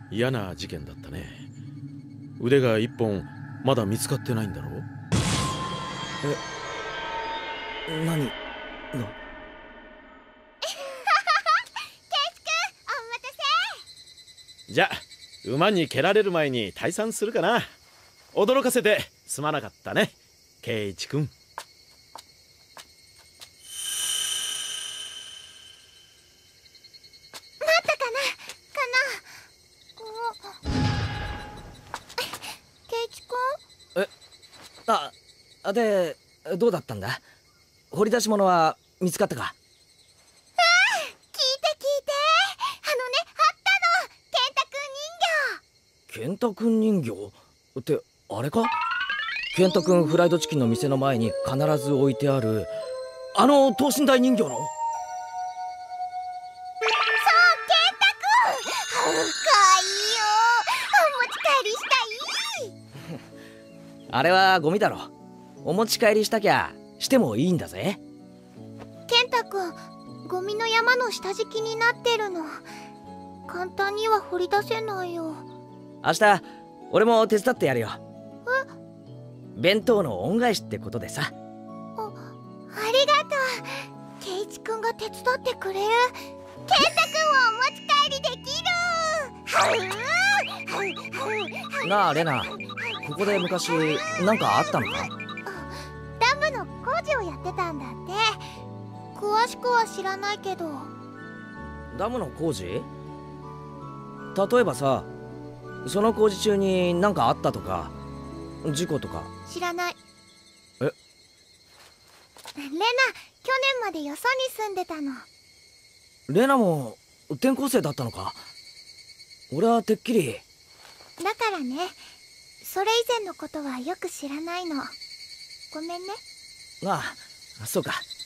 嫌な事件だったね。腕が一本まだ見つかってないんだろう。 何が？ ケイチくん、お待たせ。 じゃあ馬に蹴られる前に退散するかな。驚かせてすまなかったね、ケイチ君。 待ったかなケイチくん。 で、どうだったんだ？掘り出し物は見つかったか？ 聞いてあったの、ケンタくん人形。 ケンタくん人形ってあれか？ケンタくんフライドチキンの店の前に必ず置いてあるあの等身大人形の？ そう、ケンタくん。かわいいよ。お持ち帰りしたい。 あれはゴミだろ。お持ち帰りしたきゃしてもいいんだぜ。 ケンタくん、ゴミの山の下敷きになってるの。簡単には掘り出せないよ。 明日俺も手伝ってやるよ。弁当の恩返しってことでさ。 ありがとう。ケイチくんが手伝ってくれる。ケンタくんはお持ち帰りできる。 なあレナ、ここで昔なんかあったのか？ ダムの工事をやってたんだって。詳しくは知らないけど。 ダムの工事？例えばさ、その工事中になんかあったとか事故とか。 知らない。 え？ レナ、去年までよそに住んでたの。 レナも転校生だったのか？俺はてっきり。 だからね、それ以前のことはよく知らないの。ごめんね。 ああ、そうか。